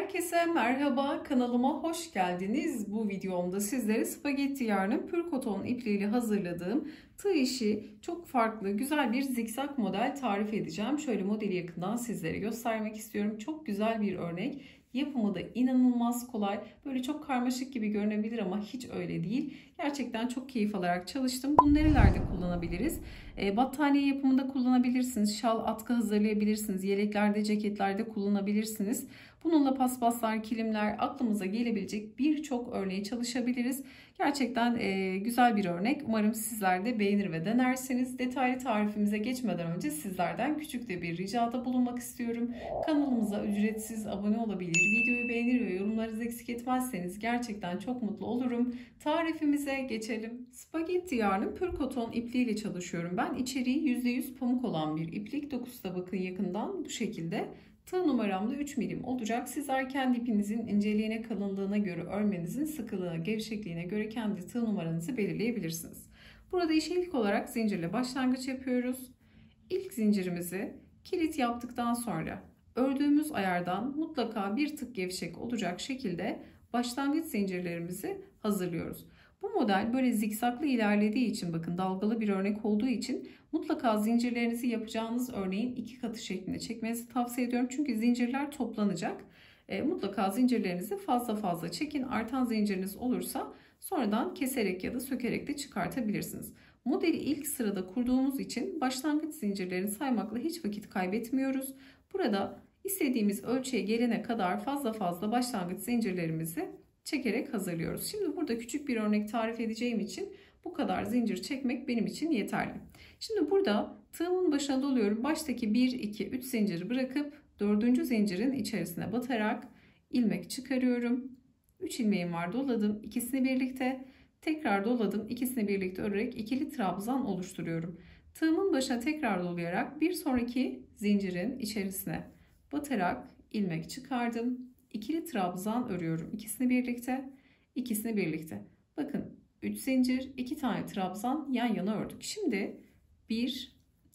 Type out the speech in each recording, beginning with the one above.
Herkese merhaba, kanalıma hoş geldiniz. Bu videomda sizlere spagetti yarnı pür koton ipliğiyle hazırladığım tığ işi çok farklı güzel bir zikzak model tarif edeceğim. Şöyle modeli yakından sizlere göstermek istiyorum. Çok güzel bir örnek. Yapımı da inanılmaz kolay. Böyle çok karmaşık gibi görünebilir ama hiç öyle değil. Gerçekten çok keyif alarak çalıştım. Bunu nerelerde kullanabiliriz? Battaniye yapımında kullanabilirsiniz. Şal, atkı hazırlayabilirsiniz. Yeleklerde, ceketlerde kullanabilirsiniz. Bununla paspaslar, kilimler, aklımıza gelebilecek birçok örneği çalışabiliriz. Gerçekten güzel bir örnek. Umarım sizler de beğenir ve denerseniz. Detaylı tarifimize geçmeden önce sizlerden küçük de bir ricada bulunmak istiyorum. Kanalımıza ücretsiz abone olabilir, videoyu beğenir ve yorumlarınızı eksik etmezseniz gerçekten çok mutlu olurum. Tarifimize geçelim. Spagetti yarnı pür koton ipliğiyle çalışıyorum. Ben içeriği %100 pamuk olan bir iplik. Dokusu da bakın yakından bu şekilde. Tığ numaramda 3 milim olacak. Sizler kendi ipinizin inceliğine, kalınlığına göre, örmenizin sıkılığına, gevşekliğine göre kendi tığ numaranızı belirleyebilirsiniz. Burada işe ilk olarak zincirle başlangıç yapıyoruz. İlk zincirimizi kilit yaptıktan sonra ördüğümüz ayardan mutlaka bir tık gevşek olacak şekilde başlangıç zincirlerimizi hazırlıyoruz. Bu model böyle zikzaklı ilerlediği için, bakın dalgalı bir örnek olduğu için mutlaka zincirlerinizi yapacağınız örneğin 2 katı şeklinde çekmenizi tavsiye ediyorum. Çünkü zincirler toplanacak. Mutlaka zincirlerinizi fazla fazla çekin. Artan zinciriniz olursa sonradan keserek ya da sökerek de çıkartabilirsiniz. Modeli ilk sırada kurduğumuz için başlangıç zincirlerini saymakla hiç vakit kaybetmiyoruz. Burada istediğimiz ölçüye gelene kadar fazla fazla başlangıç zincirlerimizi çekerek hazırlıyoruz. Şimdi burada küçük bir örnek tarif edeceğim için bu kadar zincir çekmek benim için yeterli. Şimdi burada tığımın başına doluyorum. Baştaki 1, 2, 3 zinciri bırakıp 4. zincirin içerisine batarak ilmek çıkarıyorum. 3 ilmeğim var, doladım. İkisini birlikte tekrar doladım. İkisini birlikte örerek ikili trabzan oluşturuyorum. Tığımın başına tekrar dolayarak bir sonraki zincirin içerisine batarak ilmek çıkardım. İkili trabzan örüyorum. İkisini birlikte, ikisini birlikte. Bakın 3 zincir, 2 tane trabzan yan yana ördük. Şimdi 1,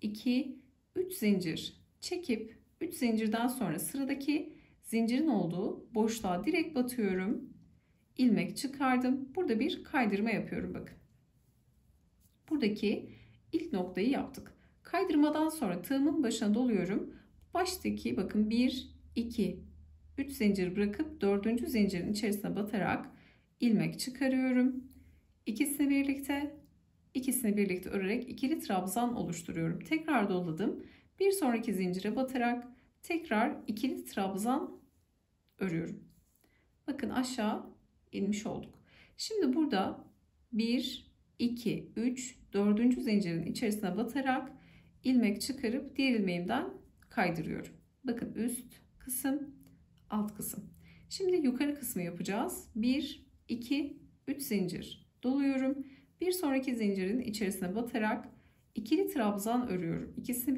2, 3 zincir çekip 3 zincirden sonra sıradaki zincirin olduğu boşluğa direkt batıyorum. İlmek çıkardım. Burada bir kaydırma yapıyorum bakın. Buradaki ilk noktayı yaptık. Kaydırmadan sonra tığımın başına doluyorum. Baştaki bakın 1, 2, 3 zincir bırakıp 4. zincirin içerisine batarak ilmek çıkarıyorum. İkisini birlikte örerek ikili trabzan oluşturuyorum. Tekrar doladım. Bir sonraki zincire batarak tekrar ikili trabzan örüyorum. Bakın aşağı inmiş olduk. Şimdi burada 1, 2, 3, 4. zincirin içerisine batarak ilmek çıkarıp diğer ilmeğimden kaydırıyorum. Bakın üst kısım, alt kısım. Şimdi yukarı kısmı yapacağız. 1, 2, 3 zincir doluyorum. Bir sonraki zincirin içerisine batarak ikili trabzan örüyorum. İkisini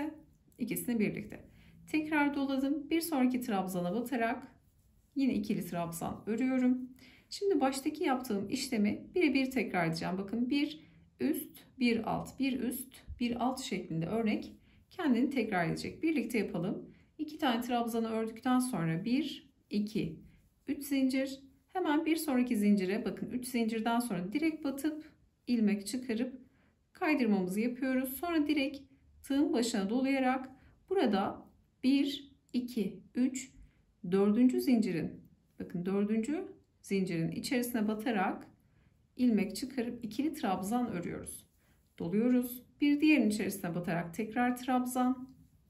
birlikte. Tekrar doladım. Bir sonraki trabzana batarak yine ikili trabzan örüyorum. Şimdi baştaki yaptığım işlemi birebir tekrar edeceğim. Bakın bir üst, bir alt, bir üst, bir alt şeklinde örnek kendini tekrar edecek. Birlikte yapalım. 2 tane trabzanı ördükten sonra 1, 2, 3 zincir. Hemen bir sonraki zincire bakın 3 zincirden sonra direkt batıp ilmek çıkarıp kaydırmamızı yapıyoruz. Sonra direkt tığın başına dolayarak burada 1, 2, 3, 4. zincirin bakın 4. zincirin içerisine batarak ilmek çıkarıp ikili trabzan örüyoruz. Doluyoruz. Bir diğerinin içerisine batarak tekrar trabzan.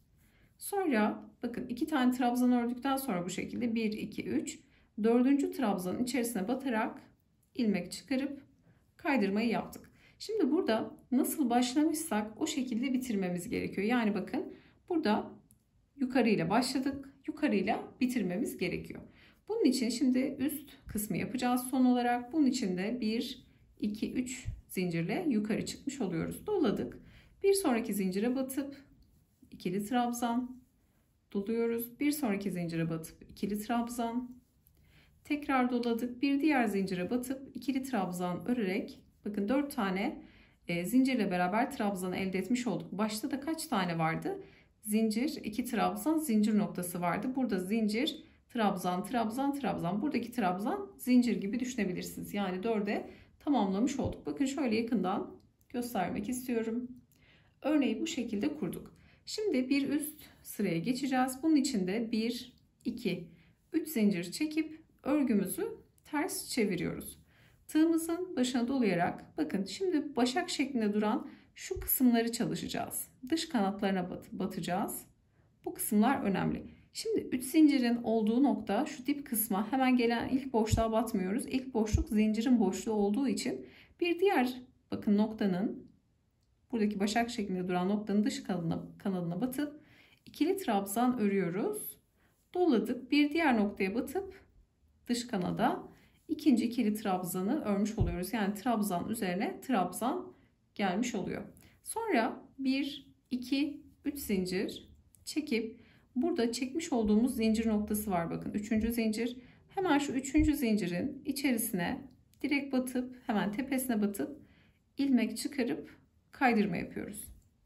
Sonra bakın 2 tane trabzan ördükten sonra bu şekilde 1, 2, 3, 4. trabzanın içerisine batarak ilmek çıkarıp kaydırmayı yaptık. Şimdi burada nasıl başlamışsak o şekilde bitirmemiz gerekiyor. Yani bakın burada yukarıyla başladık, yukarıyla bitirmemiz gerekiyor. Bunun için şimdi üst kısmı yapacağız son olarak. Bunun için de 1, 2, 3 zincirle yukarı çıkmış oluyoruz. Doladık. Bir sonraki zincire batıp ikili trabzan doluyoruz. Bir sonraki zincire batıp ikili trabzan. Tekrar doladık. Bir diğer zincire batıp ikili trabzan örerek bakın 4 tane zincirle beraber trabzanı elde etmiş olduk. Başta da kaç tane vardı? Zincir, 2 trabzan, zincir noktası vardı. Burada zincir, trabzan, trabzan, trabzan. Buradaki trabzan zincir gibi düşünebilirsiniz. Yani 4'e tamamlamış olduk. Bakın şöyle yakından göstermek istiyorum. Örneği bu şekilde kurduk. Şimdi bir üst sıraya geçeceğiz. Bunun için de 1, 2, 3 zincir çekip örgümüzü ters çeviriyoruz. Tığımızın başına dolayarak bakın şimdi başak şeklinde duran şu kısımları çalışacağız. Dış kanatlarına batacağız. Bu kısımlar önemli. Şimdi 3 zincirin olduğu nokta şu dip kısma hemen gelen ilk boşluğa batmıyoruz. İlk boşluk zincirin boşluğu olduğu için bir diğer bakın noktanın buradaki başak şeklinde duran noktanın dış kanadına batıp ikili trabzan örüyoruz. Doladık. Bir diğer noktaya batıp dış kanada ikinci ikili trabzanı örmüş oluyoruz. Yani trabzan üzerine trabzan gelmiş oluyor. Sonra 1, 2, 3 zincir çekip burada çekmiş olduğumuz zincir noktası var. Bakın 3. zincir. Hemen şu 3. zincirin içerisine direkt batıp hemen tepesine batıp ilmek çıkarıp kaydırma yapıyoruz.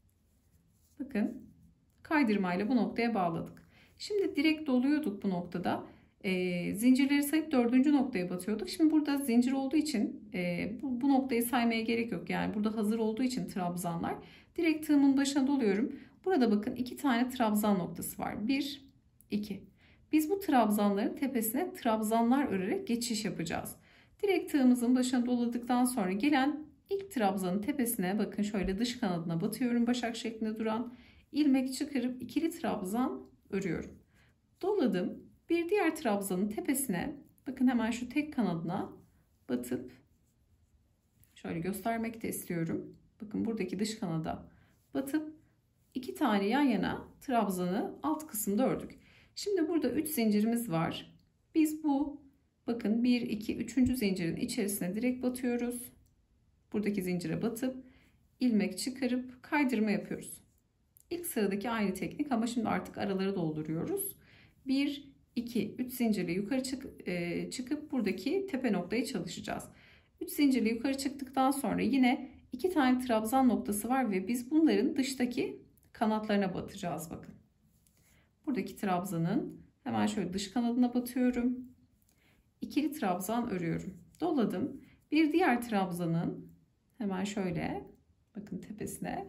Bakın kaydırmayla bu noktaya bağladık. Şimdi direkt doluyorduk bu noktada. Zincirleri sayıp 4. noktaya batıyorduk. Şimdi burada zincir olduğu için bu noktayı saymaya gerek yok. Yani burada hazır olduğu için trabzanlar. Direkt tığımın başına doluyorum. Burada bakın 2 tane trabzan noktası var. 1, 2. Biz bu trabzanların tepesine trabzanlar örerek geçiş yapacağız. Direkt tığımızın başına doladıktan sonra gelen ilk trabzanın tepesine bakın şöyle dış kanadına batıyorum. Başak şeklinde duran ilmek çıkarıp ikili trabzan örüyorum. Doladım. Bir diğer trabzanın tepesine bakın hemen şu tek kanadına batıp şöyle göstermek de istiyorum. Bakın buradaki dış kanada batıp 2 tane yan yana trabzanı alt kısımda ördük. Şimdi burada 3 zincirimiz var. Biz bu bakın 1, 2, 3. zincirin içerisine direkt batıyoruz. Buradaki zincire batıp ilmek çıkarıp kaydırma yapıyoruz. İlk sıradaki aynı teknik ama şimdi artık araları dolduruyoruz. 1, 2, 3 zincirle yukarı çıkıp buradaki tepe noktayı çalışacağız. 3 zincirle yukarı çıktıktan sonra yine 2 tane trabzan noktası var ve biz bunların dıştaki kanatlarına batacağız bakın. Buradaki trabzanın hemen şöyle dış kanadına batıyorum. İkili trabzan örüyorum. Doladım. Bir diğer trabzanın hemen şöyle bakın tepesine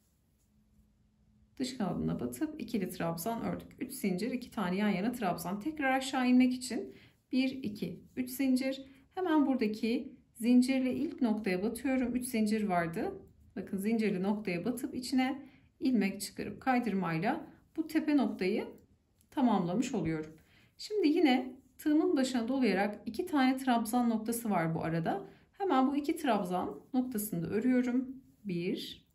dış kanadına batıp ikili trabzan ördük. 3 zincir 2 tane yan yana trabzan. Tekrar aşağı inmek için 1, 2, 3 zincir. Hemen buradaki zincirli ilk noktaya batıyorum. 3 zincir vardı. Bakın zincirli noktaya batıp içine ilmek çıkarıp kaydırmayla bu tepe noktayı tamamlamış oluyorum. Şimdi yine tığımın başına dolayarak 2 tane trabzan noktası var bu arada. Hemen bu 2 trabzan noktasını da örüyorum. 1,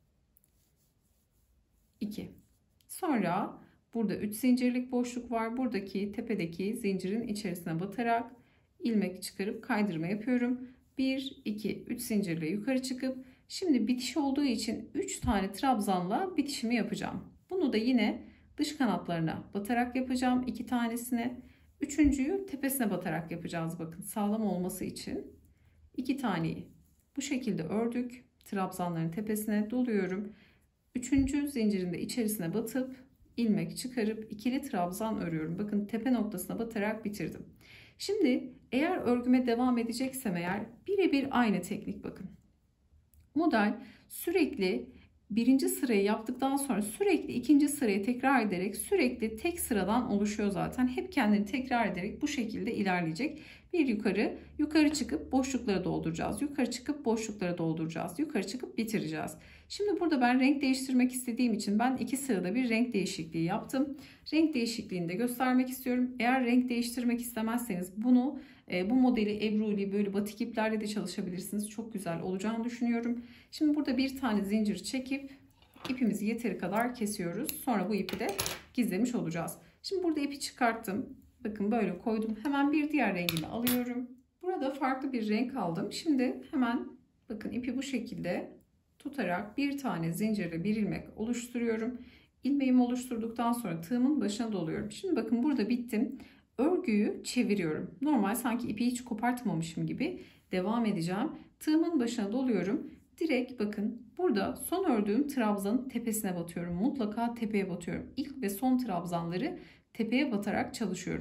2. Sonra burada 3 zincirlik boşluk var. Buradaki tepedeki zincirin içerisine batarak ilmek çıkarıp kaydırma yapıyorum. 1, 2, 3 zincirle yukarı çıkıp şimdi bitiş olduğu için 3 tane trabzanla bitişimi yapacağım. Bunu da yine dış kanatlarına batarak yapacağım. 2 tanesine. Üçüncüyü tepesine batarak yapacağız. Bakın sağlam olması için 2 taneyi bu şekilde ördük. Trabzanların tepesine doluyorum. 3. zincirin de içerisine batıp ilmek çıkarıp ikili trabzan örüyorum. Bakın tepe noktasına batarak bitirdim. Şimdi eğer örgüme devam edeceksem eğer birebir aynı teknik bakın. Model sürekli birinci sırayı yaptıktan sonra sürekli ikinci sırayı tekrar ederek sürekli tek sıradan oluşuyor zaten. Hep kendini tekrar ederek bu şekilde ilerleyecek. Bir yukarı çıkıp boşlukları dolduracağız. Yukarı çıkıp boşlukları dolduracağız. Yukarı çıkıp bitireceğiz. Şimdi burada ben renk değiştirmek istediğim için ben 2 sırada bir renk değişikliği yaptım. Renk değişikliğini de göstermek istiyorum. Eğer renk değiştirmek istemezseniz bu modeli Ebruli böyle batik iplerle de çalışabilirsiniz. Çok güzel olacağını düşünüyorum. Şimdi burada bir tane zincir çekip ipimizi yeteri kadar kesiyoruz. Sonra bu ipi de gizlemiş olacağız. Şimdi burada ipi çıkarttım. Bakın böyle koydum. Hemen bir diğer rengini alıyorum. Burada farklı bir renk aldım. Şimdi hemen bakın ipi bu şekilde tutarak bir tane zincirle bir ilmek oluşturuyorum. İlmeğimi oluşturduktan sonra tığımın başına doluyorum. Şimdi bakın burada bittim. Örgüyü çeviriyorum. Normal sanki ipi hiç kopartmamışım gibi devam edeceğim. Tığımın başına doluyorum. Direkt bakın burada son ördüğüm trabzanın tepesine batıyorum. Mutlaka tepeye batıyorum. İlk ve son trabzanları tepeye batarak çalışıyorum.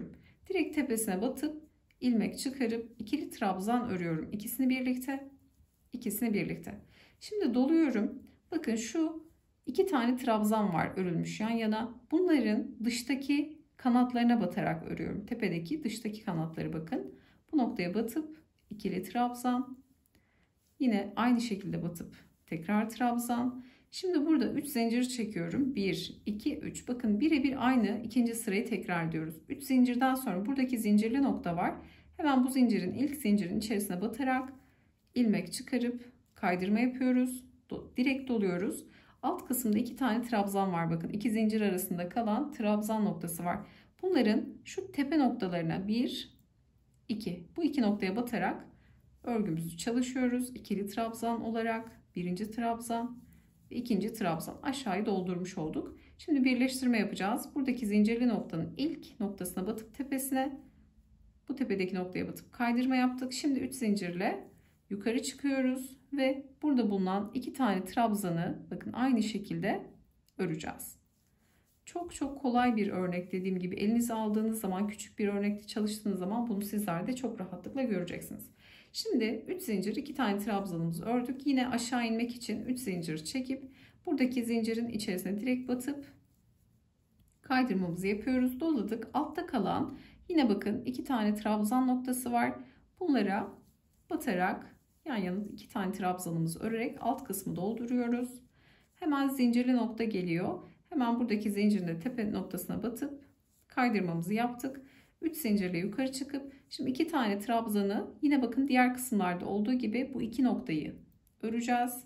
Direkt tepesine batıp ilmek çıkarıp ikili trabzan örüyorum. İkisini birlikte, ikisini birlikte. Şimdi doluyorum. Bakın şu iki tane trabzan var örülmüş yan yana. Bunların dıştaki kanatlarına batarak örüyorum. Tepedeki dıştaki kanatları bakın. Bu noktaya batıp ikili trabzan. Yine aynı şekilde batıp tekrar trabzan. Şimdi burada 3 zincir çekiyorum. 1, 2, 3. Bakın birebir aynı ikinci sırayı tekrar ediyoruz. 3 zincirden sonra buradaki zincirli nokta var. Hemen bu zincirin ilk zincirin içerisine batarak ilmek çıkarıp kaydırma yapıyoruz. Direkt doluyoruz. Alt kısımda 2 tane trabzan var. Bakın 2 zincir arasında kalan trabzan noktası var. Bunların şu tepe noktalarına 1, 2. Bu iki noktaya batarak örgümüzü çalışıyoruz. İkili trabzan olarak birinci trabzan ve ikinci trabzan aşağıyı doldurmuş olduk. Şimdi birleştirme yapacağız. Buradaki zincirli noktanın ilk noktasına batıp tepesine, bu tepedeki noktaya batıp kaydırma yaptık. Şimdi 3 zincirle yukarı çıkıyoruz ve burada bulunan 2 tane trabzanı bakın aynı şekilde öreceğiz. Çok çok kolay bir örnek, dediğim gibi elinize aldığınız zaman, küçük bir örnekte çalıştığınız zaman bunu sizler de çok rahatlıkla göreceksiniz. Şimdi 3 zincir 2 tane trabzanımızı ördük. Yine aşağı inmek için 3 zincir çekip buradaki zincirin içerisine direkt batıp kaydırmamızı yapıyoruz. Doladık. Altta kalan yine bakın 2 tane trabzan noktası var. Bunlara batarak yan yana 2 tane trabzanımızı örerek alt kısmı dolduruyoruz. Hemen zincirli nokta geliyor. Hemen buradaki zincirin de tepe noktasına batıp kaydırmamızı yaptık. 3 zincirle yukarı çıkıp şimdi 2 tane trabzanı yine bakın diğer kısımlarda olduğu gibi bu iki noktayı öreceğiz.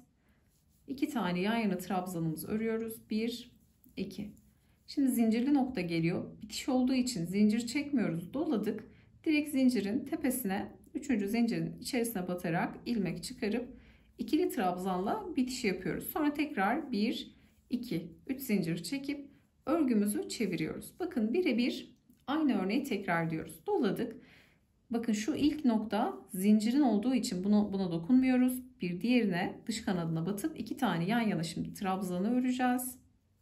2 tane yan yana trabzanımızı örüyoruz. 1, 2. Şimdi zincirli nokta geliyor. Bitiş olduğu için zincir çekmiyoruz. Doladık. Direkt zincirin tepesine 3. zincirin içerisine batarak ilmek çıkarıp ikili trabzanla bitiş yapıyoruz. Sonra tekrar 1, 2, 3 zincir çekip örgümüzü çeviriyoruz. Bakın birebir aynı örneği tekrar ediyoruz. Doladık. Bakın şu ilk nokta zincirin olduğu için buna dokunmuyoruz. Bir diğerine dış kanadına batıp 2 tane yan yana şimdi trabzanı öreceğiz.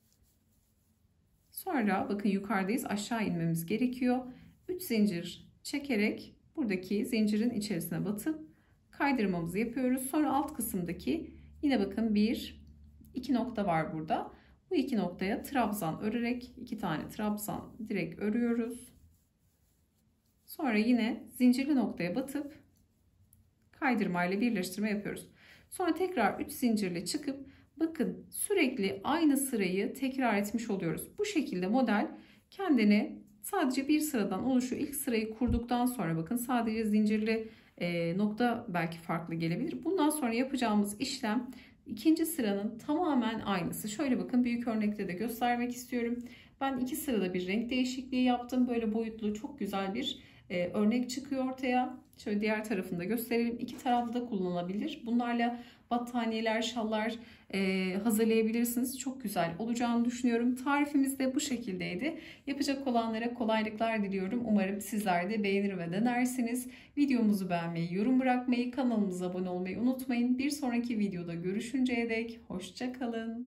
Sonra bakın yukarıdayız, aşağı inmemiz gerekiyor. 3 zincir çekerek buradaki zincirin içerisine batıp kaydırmamızı yapıyoruz. Sonra alt kısımdaki yine bakın 1, 2 nokta var burada. Bu iki noktaya trabzan örerek 2 tane trabzan direkt örüyoruz. Sonra yine zincirli noktaya batıp kaydırma ile birleştirme yapıyoruz. Sonra tekrar 3 zincirle çıkıp bakın sürekli aynı sırayı tekrar etmiş oluyoruz. Bu şekilde model kendini sadece bir sıradan oluşuyor. İlk sırayı kurduktan sonra bakın sadece zincirli nokta belki farklı gelebilir. Bundan sonra yapacağımız işlem ikinci sıranın tamamen aynısı. Şöyle bakın büyük örnekte de göstermek istiyorum. Ben 2 sırada bir renk değişikliği yaptım. Böyle boyutlu çok güzel bir örnek çıkıyor ortaya. Şöyle diğer tarafını da gösterelim. 2 taraflı da kullanılabilir. Bunlarla battaniyeler, şallar hazırlayabilirsiniz. Çok güzel olacağını düşünüyorum. Tarifimiz de bu şekildeydi. Yapacak olanlara kolaylıklar diliyorum. Umarım sizler de beğenir ve denersiniz. Videomuzu beğenmeyi, yorum bırakmayı, kanalımıza abone olmayı unutmayın. Bir sonraki videoda görüşünceye dek hoşça kalın.